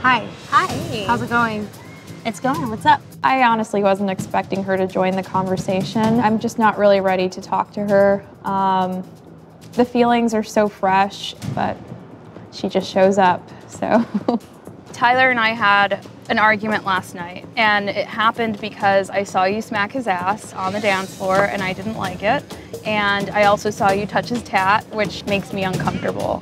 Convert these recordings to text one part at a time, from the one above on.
Hi. Hi. How's it going? It's going. What's up? I honestly wasn't expecting her to join the conversation. I'm just not really ready to talk to her. The feelings are so fresh, but she just shows up, so. Tyler and I had an argument last night, and it happened because I saw you smack his ass on the dance floor, and I didn't like it. And I also saw you touch his tat, which makes me uncomfortable.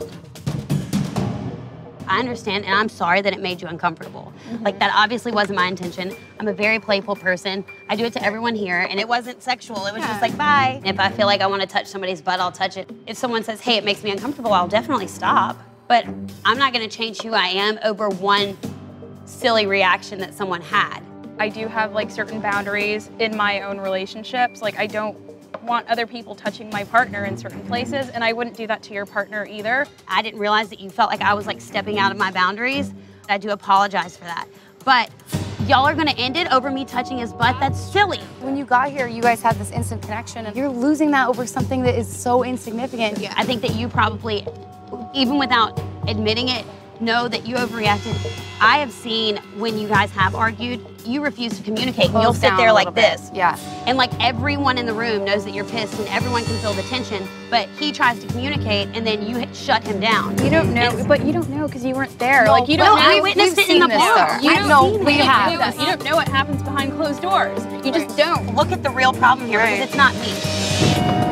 I understand, and I'm sorry that it made you uncomfortable. Like, that obviously wasn't my intention. I'm a very playful person. I do it to everyone here, and it wasn't sexual. It was just like, bye. If I feel like I want to touch somebody's butt, I'll touch it. If someone says, hey, it makes me uncomfortable, I'll definitely stop. But I'm not going to change who I am over one silly reaction that someone had. I do have like certain boundaries in my own relationships. Like, I don't want other people touching my partner in certain places, and I wouldn't do that to your partner either. I didn't realize that you felt like I was like stepping out of my boundaries. I do apologize for that. But y'all are gonna end it over me touching his butt? That's silly. When you got here, you guys had this instant connection, and you're losing that over something that is so insignificant. I think that you probably, even without admitting it, know that you overreacted. I have seen when you guys have argued, you refuse to communicate, and you'll sit there like this. Yeah. And like everyone in the room knows that you're pissed and everyone can feel the tension, but he tries to communicate and then you shut him down. You don't know, but you don't know because you weren't there. No, like, you don't know. I witnessed it in the bar. You don't know. we have. You don't know what happens behind closed doors. You just don't. Look at the real problem here because it's not me.